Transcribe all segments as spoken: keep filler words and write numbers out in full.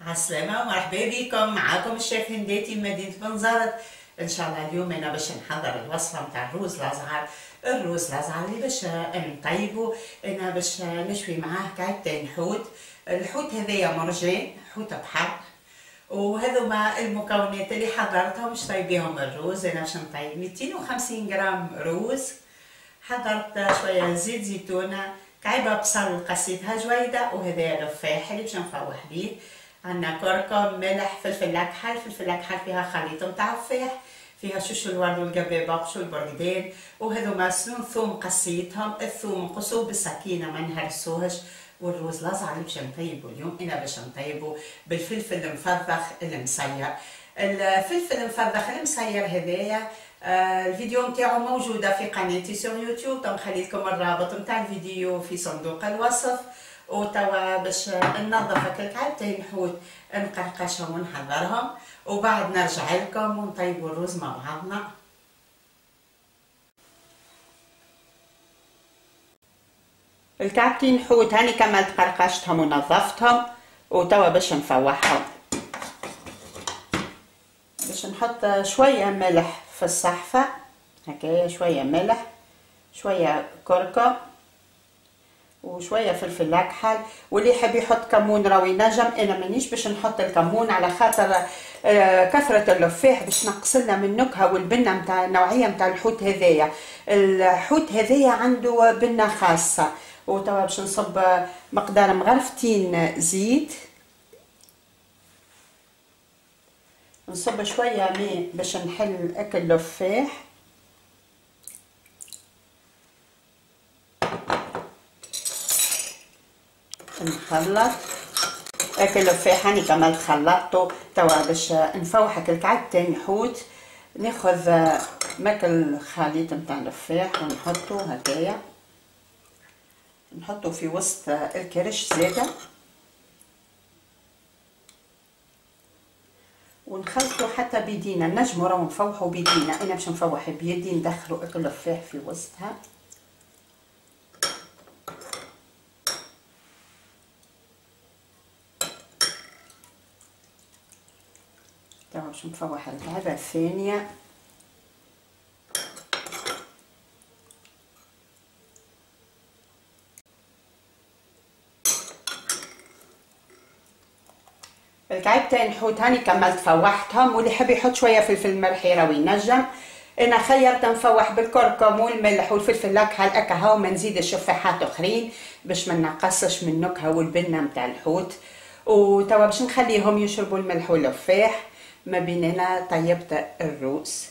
عالسلامة ومرحبا بكم. معاكم الشيف هنداتي من مدينة بنزرت. ان شاء الله اليوم انا باش نحضر الوصفة متاع الروز الازعر. الروز الازعر اللي باش نطيبو انا باش نشوي معاه كعبتين حوت. الحوت هذايا مرجان، حوت بحر، وهذوما المكونات اللي حضرتهم باش طيبيهم الروز. انا باش نطيب مئتين وخمسين غرام روز. حضرت شويه زيت زيتونه، كعيبه بصل قصيتها جويده، وهذايا الرفاح اللي باش نفوح بيه. عندنا كركم، ملح، فلفل اكحل. فلفل اكحل فيها خليط نتاع الرفاح، فيها شوش الورد والقبيبه وشو البرقدان، وهذوما سنون ثوم قصيتهم. الثوم نقصوه بالسكينه ما نهرسوهش. والروز الازعر اللي باش نطيبو اليوم انا باش نطيبو بالفلفل المفضخ المصير. الفلفل المفضخ المصير هذايا آه الفيديو نتاعو موجوده في قناتي سور يوتيوب، نخلي لكم الرابط نتاع الفيديو في صندوق الوصف. وتوا باش ننظف الكعبتين حوت نقرقشهم ونحضرهم، وبعد نرجع لكم ونطيبوا الروز مع بعضنا. الكعبتين حوت هاني كملت قرقشتهم ونظفتهم، وتوا باش نفوحهم. باش نحط شويه ملح في الصحفه هكايا، شويه ملح، شويه كركم، وشويه فلفل اكحل. واللي يحب يحط كمون راهو ينجم. انا مانيش باش نحط الكمون على خاطر آه كثره اللفاح باش نقص لنا من النكهه والبنه نتاع النوعيه نتاع الحوت هذايا. الحوت هذايا عنده بنه خاصه. وتوا باش نصب مقدار مغرفتين زيت، نصب شويه ماء باش نحل اكل اللفاح. نخلط اكل اللفاح هاني كملت خلطته. توا باش نفوحك الكعبتين حوت ناخذ ماكل خليط نتاع اللفاح ونحطه هكايا، نحطه في وسط الكرش زاده، ونخلطه حتى بيدينا. نجمو راهو نفوحو بيدينا، انا باش نفوح بيدي ندخلو اكل اللفاح في وسطها. توا باش نفوح الكعبه الثانيه. الكعبتين حوت هاني كملت فوحتهم. واللي يحب يحط شويه فلفل ملحي راهو ينجم. انا خيرت نفوح بالكركم والملح والفلفل الاكحل اكا هاو، ما نزيدش شفاحات اخرين باش ما نقصش من النكهه والبنه نتاع الحوت. وتوا باش نخليهم يشربوا الملح واللفاح ما بيننا. طيبت الروز.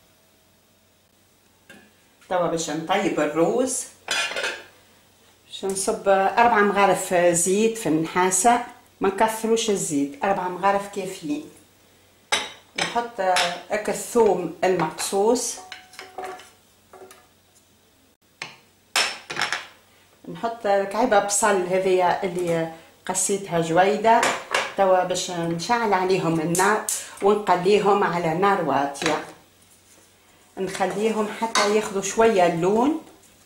توا باش نطيب الروز باش نصب اربع مغارف زيت في النحاسه، ما نكثروش الزيت، اربع مغارف كافيين. نحط اك الثوم المقصوص، نحط كعيبه بصل هذيا اللي قصيتها جويده. توا باش نشعل عليهم النار ونقليهم على نار واطيه، نخليهم حتى ياخذوا شويه اللون.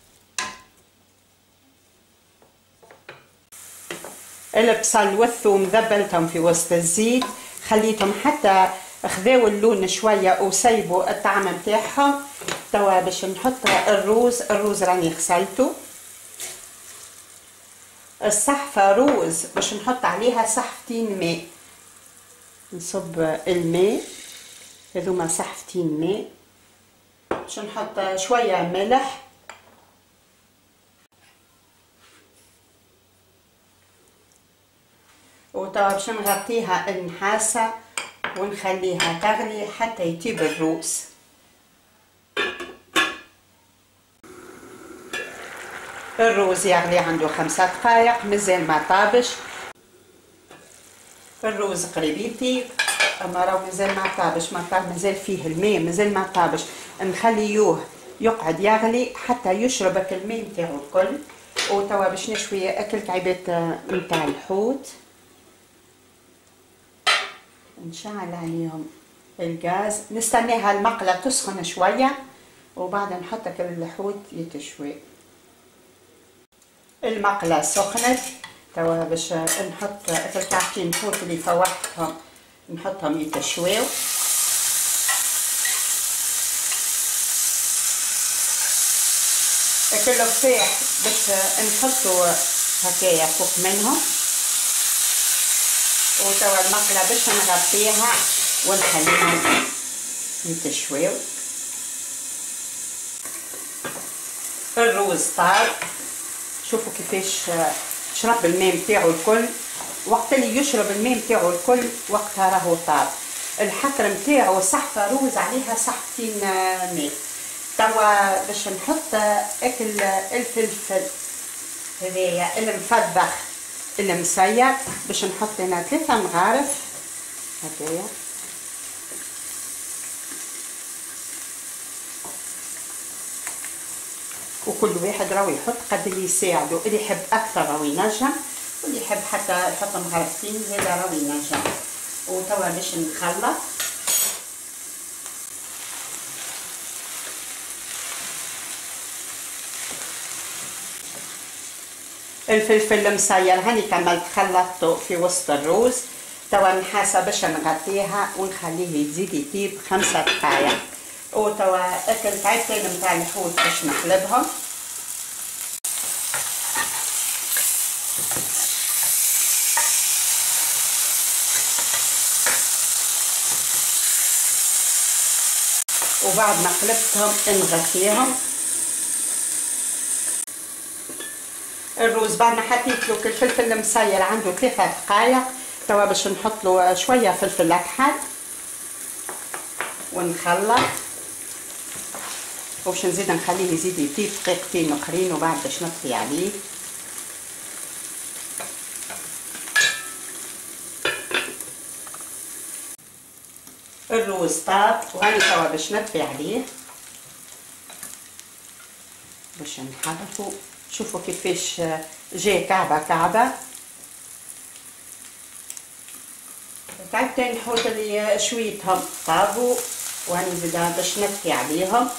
البصل والثوم ذبلتهم في وسط الزيت، خليتهم حتى خذاو اللون شويه وسيبوا الطعم نتاعهم. توا باش نحط الروز. الروز راني غسلته. الصحفه روز باش نحط عليها صحفتين ماء. نصب الماء، هذوما صحفتين ماء. باش نحط شويه ملح، وتوا باش نغطيها النحاسه ونخليها تغلي حتى يطيب الروز. الروز يغلي عنده خمسة دقائق، مازال ما طابش. الروز قريب يطيب، اما راهو مازال ما طابش، ما طاب، مازال فيه الماء، مازال ما طابش. نخليوه يقعد يغلي حتى يشرب الماء نتاعو الكل. وتوا باش نشوي اكل كعيبات نتاع الحوت. نشعل عليهم الغاز، نستناها المقله تسخن شويه وبعد نحط الحوت يتشوي. المقله سخنت. توا باش نحط الكعكين فوت اللي فوحتهم نحطهم يتشويو. الفلفاح باش نحطو هكايا فوق منهم، وتوا المقلة باش نغطيها ونخليهم يتشويو. الروز طاب، شوفوا كيفاش شرب الماء نتاعو الكل. وقت اللي يشرب الماء نتاعو الكل وقتها راهو طاب. الحكر نتاعو صحفة روز عليها صحفتين ماء. توا باش نحط اكل الفلفل هذايا المفضخ المسير، باش نحط هنا ثلاثة مغارف هكايا. وكل واحد راهو يحط قد اللي يساعدو، اللي يحب اكثر راهو ينجم، واللي يحب حتى يحط مغرفتين زاد راهو ينجم. وتوا باش نخلط. الفلفل المسير هاني كملت خلطته في وسط الروز. توا نحاسه باش نغطيها ونخليه يزيد يطيب خمسة دقائق. وتوا اكل تعبتين نتاع الحوت باش نقلبهم. وبعد ما قلبتهم نغطيهم. الروز بعد ما حطيت له الفلفل المسير عنده ثلاثة دقائق. توا باش نحط له شويه فلفل اكحل ونخلط، وباش نزيد نخليه يزيد يطيب دقيقتين اخرين وبعد باش نطفي عليه. الروز طاب وهاني توا باش نطفي عليه باش نحركه. شوفوا كيفاش جاي كعبه كعبه. تعبتين الحوت اللي شويتهم طابوا وهاني زيدا باش نطفي عليهم.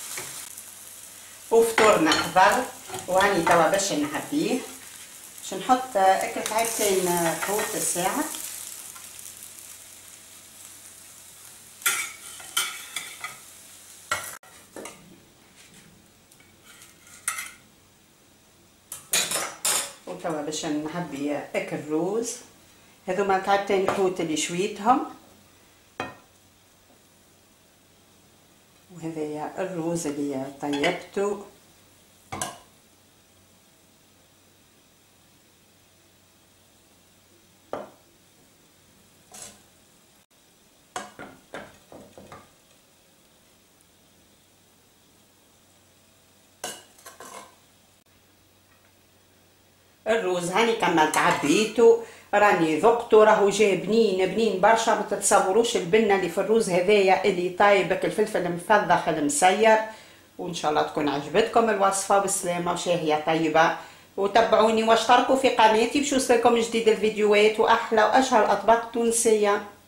وفطورنا حضر وهاني توا باش نعبيه. باش نحط اكل تعبتين حوت الساعه. وتوا باش نعبي اكل روز. هذوما كعبتين حوت اللي شويتهم، وهذايا الروز اللي طيبته. الروز هاني كملت عبيته، راني ذقته راهو جاي بنين بنين برشا. ما تتصوروش البنه اللي في الروز هذايا اللي طايبك الفلفل المفضخ المسير. وان شاء الله تكون عجبتكم الوصفه بالسلامه وشاهيه طيبه. وتابعوني واشتركوا في قناتي باش يوصلكم جديد الفيديوهات واحلى واشهر اطباق تونسيه.